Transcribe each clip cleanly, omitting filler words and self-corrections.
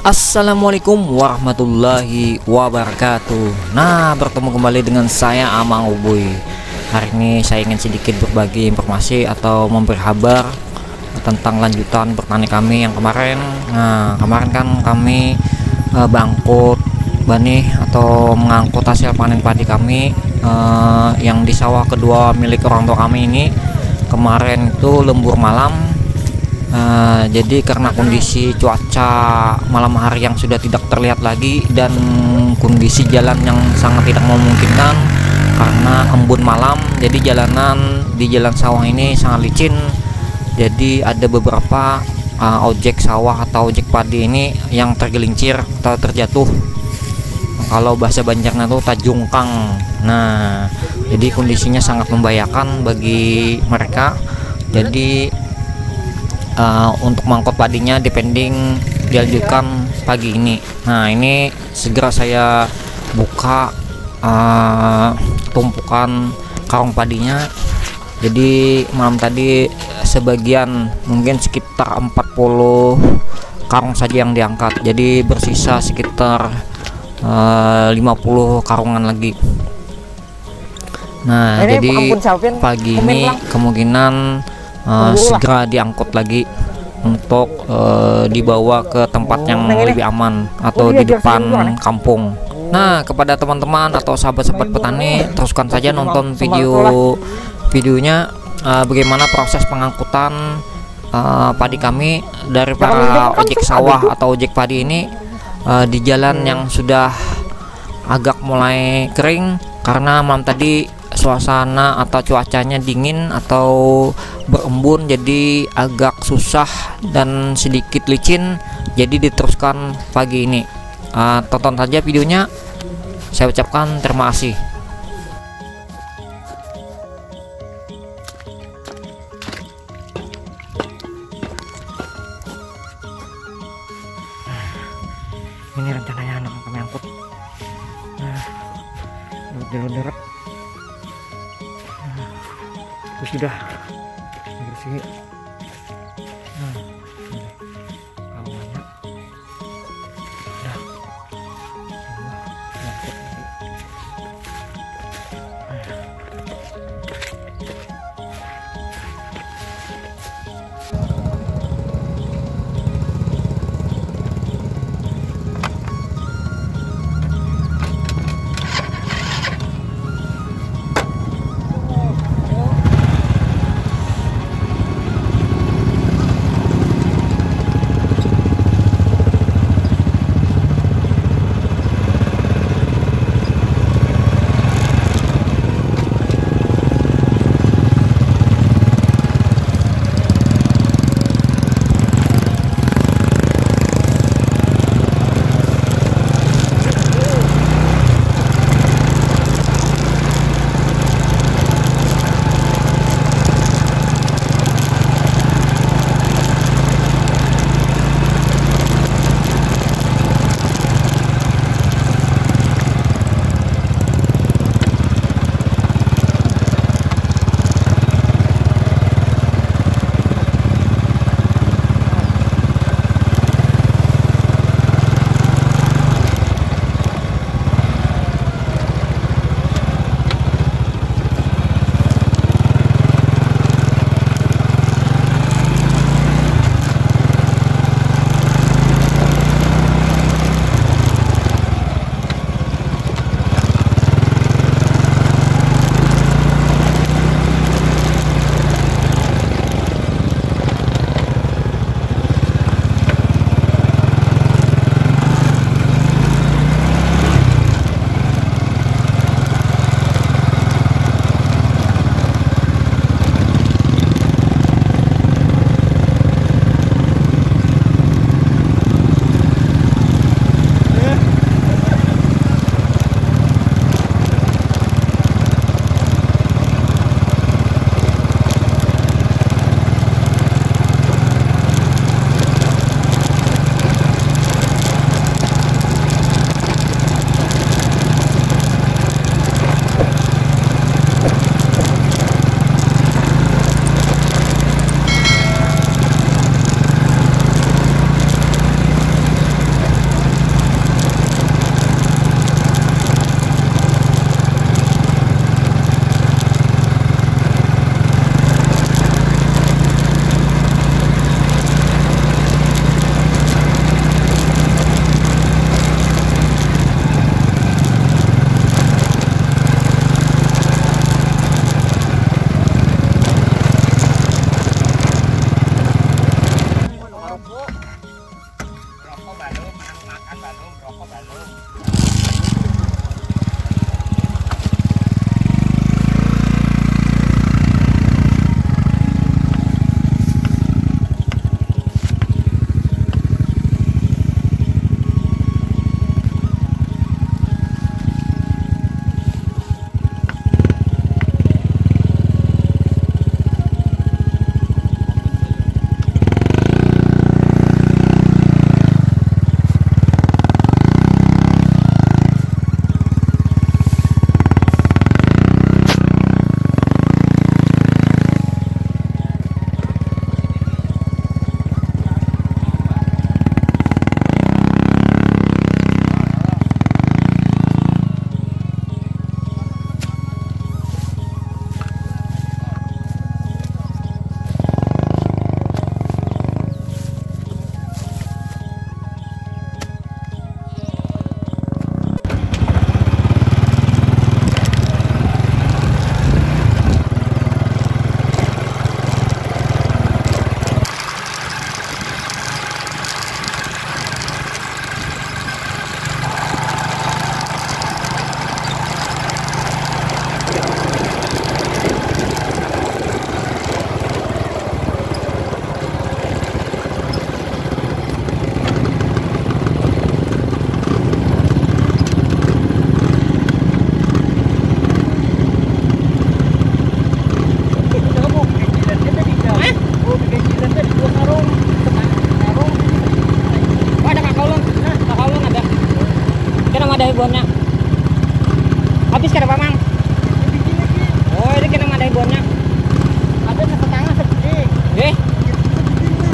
Assalamualaikum warahmatullahi wabarakatuh. Nah, bertemu kembali dengan saya Amang Ubuy. Hari ini saya ingin sedikit berbagi informasi atau memberi kabar tentang lanjutan bertani kami yang kemarin. Nah, kemarin kan kami bangkut bani atau mengangkut hasil panen padi kami yang di sawah kedua milik orang tua kami ini. Kemarin itu lembur malam. Jadi karena kondisi cuaca malam hari yang sudah tidak terlihat lagi dan kondisi jalan yang sangat tidak memungkinkan karena embun malam, jadi jalanan di jalan sawah ini sangat licin. Jadi ada beberapa ojek sawah atau ojek padi ini yang tergelincir atau terjatuh. Kalau bahasa Banjarnya tuh tajungkang. Nah, jadi kondisinya sangat membahayakan bagi mereka. Jadi untuk mangkot padinya depending dilanjutkan pagi ini. Nah, ini segera saya buka tumpukan karung padinya. Jadi malam tadi sebagian mungkin sekitar 40 karung saja yang diangkat, jadi bersisa sekitar 50 karungan lagi. Nah, jadi pagi ini kemungkinan segera diangkut lagi untuk dibawa ke tempat yang lebih aman atau di depan kampung. Nah, kepada teman-teman atau sahabat-sahabat petani, teruskan saja nonton videonya bagaimana proses pengangkutan padi kami dari para ojek sawah atau ojek padi ini di jalan yang sudah agak mulai kering karena malam tadi suasana atau cuacanya dingin atau berembun, jadi agak susah dan sedikit licin. Jadi diteruskan pagi ini. Tonton saja videonya. Saya ucapkan terima kasih. Ini rencananya anak kami angkut. Deret itu sudah bersih. Nah, ini kawannya udah semua nyangkut lagi.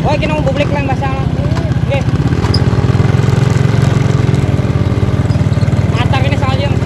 Oh, kinong public lang basta. Okay. Atar ini sa kalian.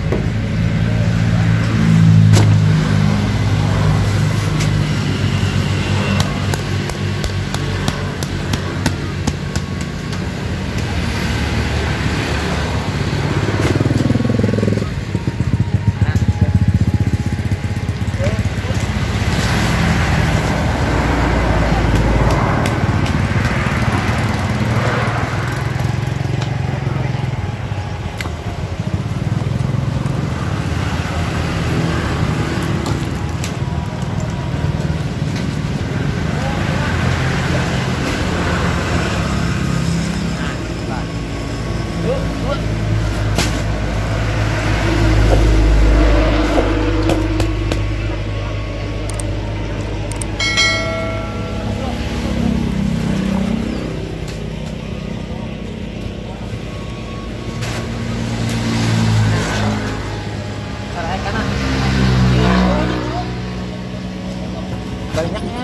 Banyaknya.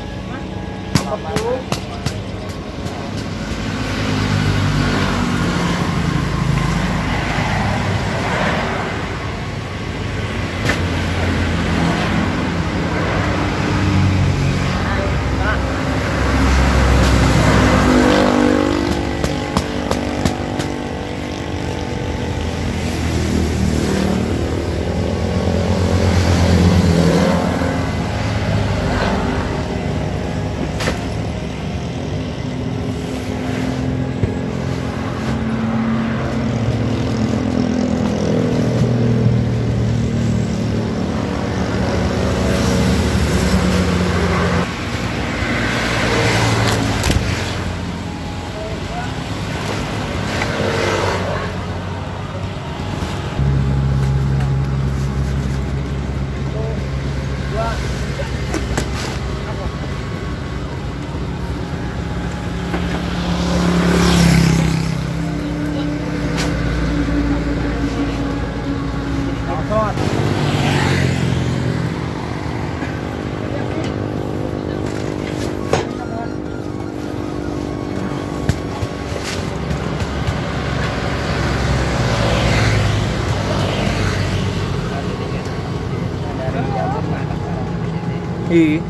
Iya.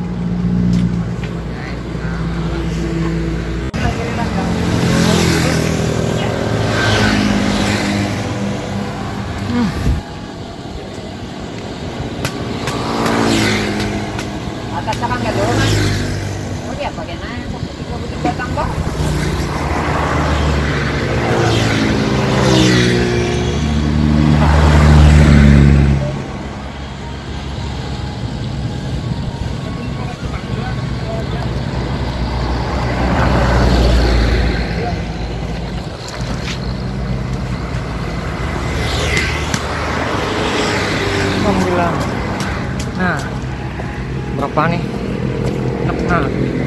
Atas sa kang gadungan. O di apa kena butik batang ba? Alhamdulillah. Nah, berapa nih? Nah,